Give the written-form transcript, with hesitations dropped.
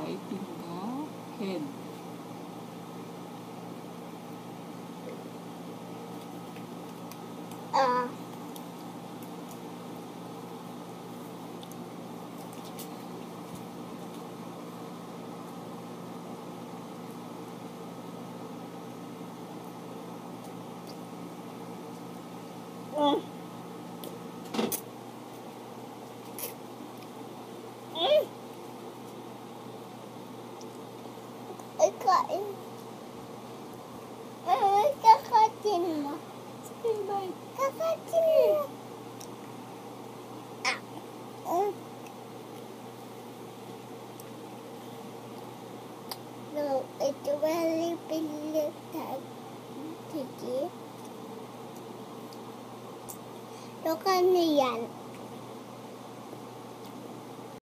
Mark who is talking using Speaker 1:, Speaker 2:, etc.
Speaker 1: biting the head.
Speaker 2: Kain. Kakatin mo.
Speaker 1: Sige, bye.
Speaker 2: Kakatin mo. No, ito very pilitan. Sige. Ito kanya yan.